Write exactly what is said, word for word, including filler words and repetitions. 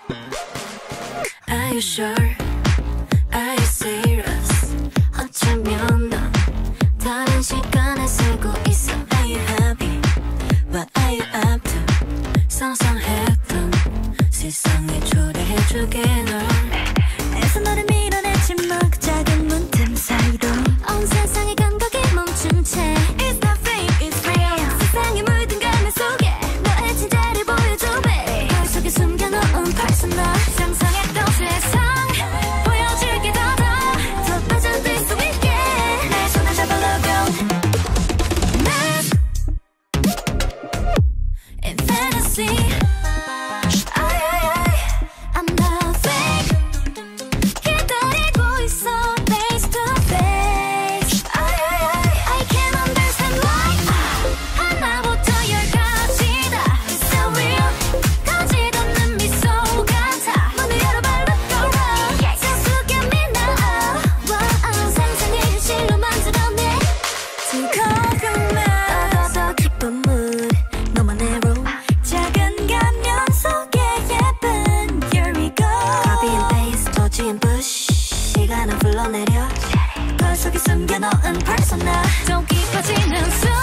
Are you sure? Are you serious? 어쩌면 넌 다른 시간에 살고 있어. Are you happy? What are you up to? 상상했던 세상에 초대해주게 널. 애써 너를 밀어냈지만 그 작은 문틈 사이로 온 세상의 감각이 멈춘 채 It's not fake, it's real. 세상에 물든 가면 속에 너의 진짜를 보여줘 babe. 걸 속에 숨겨놓은 persona. 상상했던 세상 보여줄게 더 더 더 빠져들 수 있게 내 손을 잡아려고 Mess in fantasy. 시간은 불러내려 걸 속에 숨겨놓은 persona. 좀 깊어지는 숨